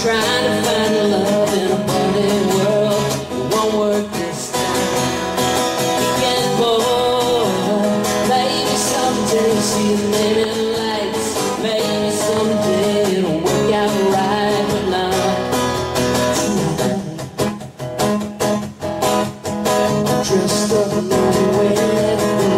trying to find love in a funny world. It won't work this time. Weekend boy, maybe someday see the name in the lights. Maybe someday it'll work out right, but not tonight. Dressed up nowhere to go.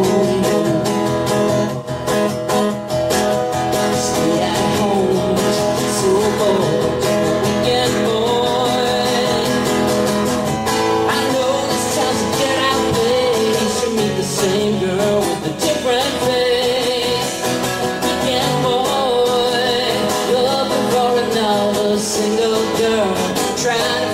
Stay at home, so bored. Weekend boy, I know this town's a get out place. You meet the same girl with a different face. Weekend boy, looking for another single girl, trying to